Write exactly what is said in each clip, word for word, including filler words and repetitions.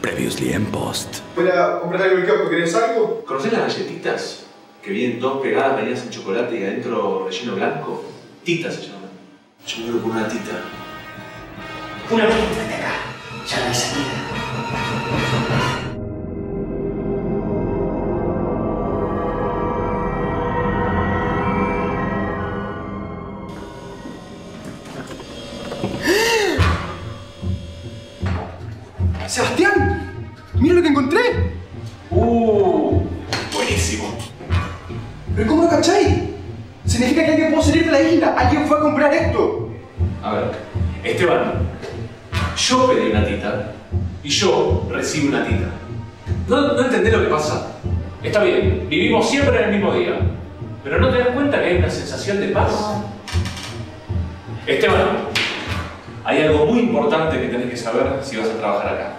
Previously en Post. Voy a comprar algo en el kiosco, ¿querés algo? ¿Conocés las galletitas? Que vienen dos pegadas, bañadas en chocolate y adentro relleno blanco. Tita se llaman. Yo muero por una tita. Una vez que entraste acá, ya no hay salida. ¡Sebastián! ¡Mira lo que encontré! ¡Uh! Buenísimo. ¿Pero cómo lo cachai? Significa que alguien pudo salir de la isla. Alguien fue a comprar esto. A ver, Esteban, yo pedí una tita y yo recibo una tita. ¿No, no entendés lo que pasa? Está bien, vivimos siempre en el mismo día, pero ¿no te das cuenta que hay una sensación de paz? Esteban, hay algo muy importante que tenés que saber si vas a trabajar acá.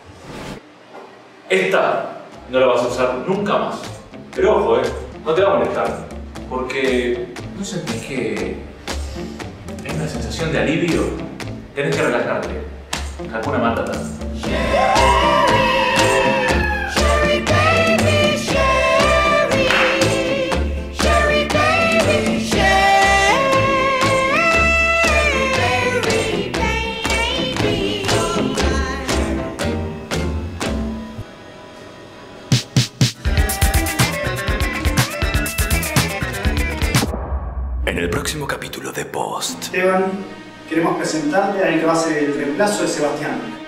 Esta no la vas a usar nunca más. Pero ojo, eh, no te va a molestar, porque ¿no sentís que hay una sensación de alivio? Tenés que relajarte. Hakuna Matata. En el próximo capítulo de Post. Esteban, queremos presentarte a alguien que va a ser el reemplazo de Sebastián.